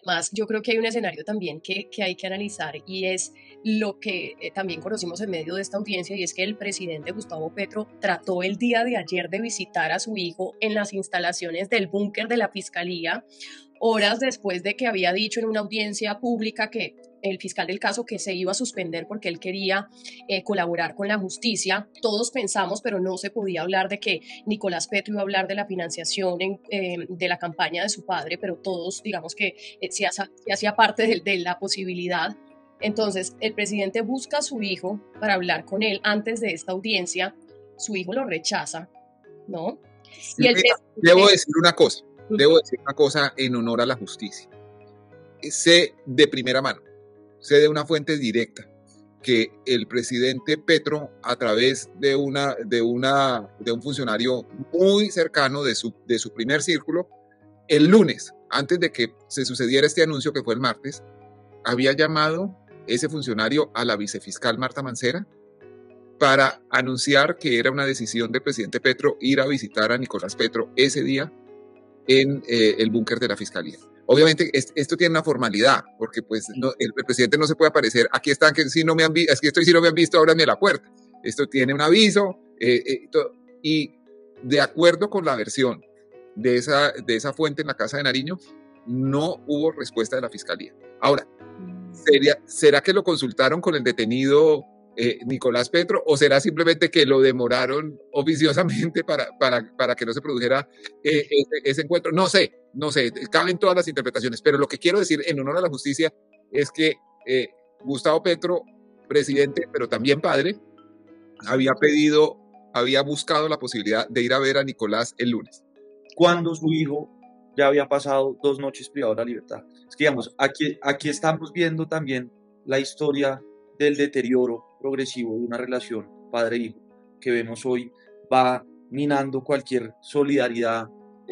Además, yo creo que hay un escenario también que hay que analizar y es lo que también conocimos en medio de esta audiencia, y es que el presidente Gustavo Petro trató el día de ayer de visitar a su hijo en las instalaciones del búnker de la Fiscalía, horas después de que había dicho en una audiencia pública que el fiscal del caso que se iba a suspender porque él quería colaborar con la justicia. Todos pensamos, pero no se podía hablar de que Nicolás Petro iba a hablar de la financiación de la campaña de su padre, pero todos digamos que sí hacía parte de la posibilidad. Entonces, el presidente busca a su hijo para hablar con él antes de esta audiencia. Su hijo lo rechaza, ¿no? Y el debo decir una cosa en honor a la justicia. Sé de primera mano, sé de una fuente directa, que el presidente Petro, a través de un funcionario muy cercano de su primer círculo, el lunes, antes de que se sucediera este anuncio, que fue el martes, había llamado ese funcionario a la vicefiscal Marta Mancera para anunciar que era una decisión del presidente Petro ir a visitar a Nicolás Petro ese día en el búnker de la Fiscalía. Obviamente esto tiene una formalidad, porque pues el presidente no se puede aparecer, aquí están, que si no me han visto, aquí estoy, si no me han visto, ábranme la puerta. Esto tiene un aviso, y de acuerdo con la versión de esa fuente en la Casa de Nariño, no hubo respuesta de la Fiscalía. Ahora, ¿será que lo consultaron con el detenido Nicolás Petro, o será simplemente que lo demoraron oficiosamente para que no se produjera ese encuentro? No sé, caben todas las interpretaciones, pero lo que quiero decir en honor a la justicia es que Gustavo Petro, presidente, pero también padre, había buscado la posibilidad de ir a ver a Nicolás el lunes, cuando su hijo ya había pasado 2 noches privado de la libertad. Es que, digamos, aquí estamos viendo también la historia del deterioro progresivo de una relación padre-hijo que vemos hoy, va minando cualquier solidaridad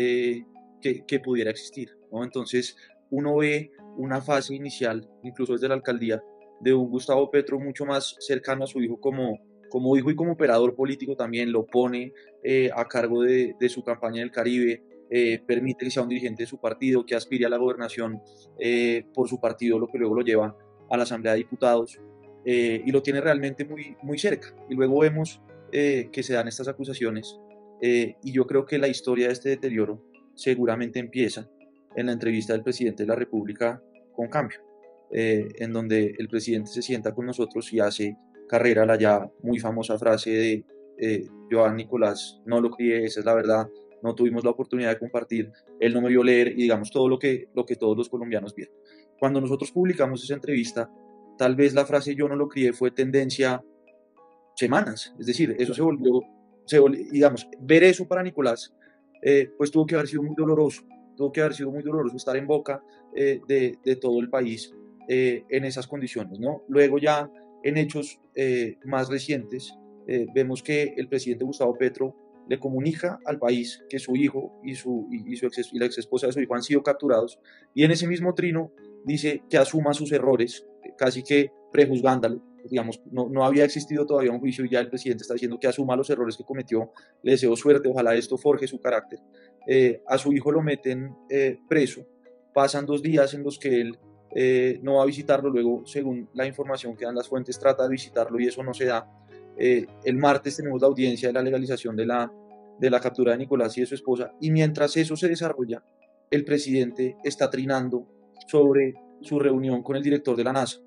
que pudiera existir, ¿no? Entonces, uno ve una fase inicial, incluso desde la alcaldía, de un Gustavo Petro mucho más cercano a su hijo como hijo y como operador político también, lo pone a cargo de su campaña en el Caribe, permite que sea un dirigente de su partido, que aspire a la gobernación por su partido, lo que luego lo lleva a la Asamblea de Diputados, y lo tiene realmente muy, muy cerca. Y luego vemos que se dan estas acusaciones, y yo creo que la historia de este deterioro seguramente empieza en la entrevista del presidente de la República con Cambio, en donde el presidente se sienta con nosotros y hace carrera la ya muy famosa frase de yo a Nicolás no lo crié, esa es la verdad, no tuvimos la oportunidad de compartir, él no me vio leer, y digamos todo lo que todos los colombianos vieron. Cuando nosotros publicamos esa entrevista, tal vez la frase yo no lo crié fue tendencia semanas, es decir, eso se volvió, digamos, ver eso para Nicolás, pues tuvo que haber sido muy doloroso, estar en boca de todo el país en esas condiciones, ¿no? Luego ya en hechos más recientes, vemos que el presidente Gustavo Petro le comunica al país que su hijo y la ex esposa de su hijo han sido capturados, y en ese mismo trino dice que asuma sus errores, casi que prejuzgándolo. Digamos, no había existido todavía un juicio y ya el presidente está diciendo que asuma los errores que cometió. Le deseo suerte, ojalá esto forje su carácter. A su hijo lo meten preso, pasan 2 días en los que él no va a visitarlo, luego según la información que dan las fuentes trata de visitarlo y eso no se da. El martes tenemos la audiencia de la legalización de la captura de Nicolás y de su esposa, y mientras eso se desarrolla, el presidente está trinando sobre su reunión con el director de la NASA,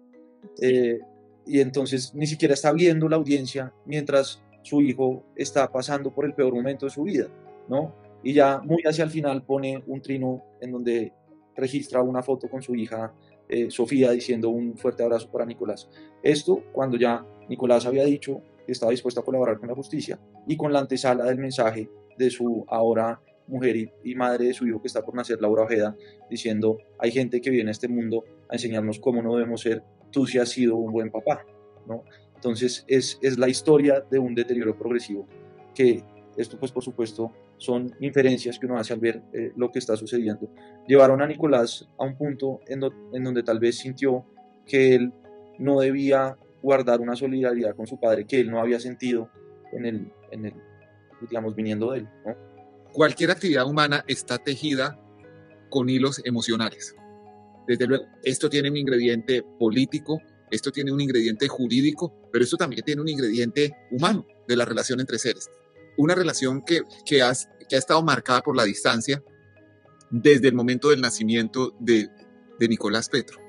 y entonces ni siquiera está viendo la audiencia mientras su hijo está pasando por el peor momento de su vida, ¿no? Y ya muy hacia el final pone un trino en donde registra una foto con su hija Sofía diciendo un fuerte abrazo para Nicolás. Esto cuando ya Nicolás había dicho que estaba dispuesto a colaborar con la justicia, y con la antesala del mensaje de su ahora mujer y madre de su hijo que está por nacer, Laura Ojeda, diciendo: hay gente que viene a este mundo a enseñarnos cómo no debemos ser, tú sí has sido un buen papá, ¿no? Entonces es la historia de un deterioro progresivo, que esto pues por supuesto son inferencias que uno hace al ver lo que está sucediendo. Llevaron a Nicolás a un punto en donde tal vez sintió que él no debía guardar una solidaridad con su padre que él no había sentido en el digamos, viniendo de él, ¿no? Cualquier actividad humana está tejida con hilos emocionales. Desde luego, esto tiene un ingrediente político, esto tiene un ingrediente jurídico, pero esto también tiene un ingrediente humano de la relación entre seres. Una relación que ha estado marcada por la distancia desde el momento del nacimiento de Nicolás Petro.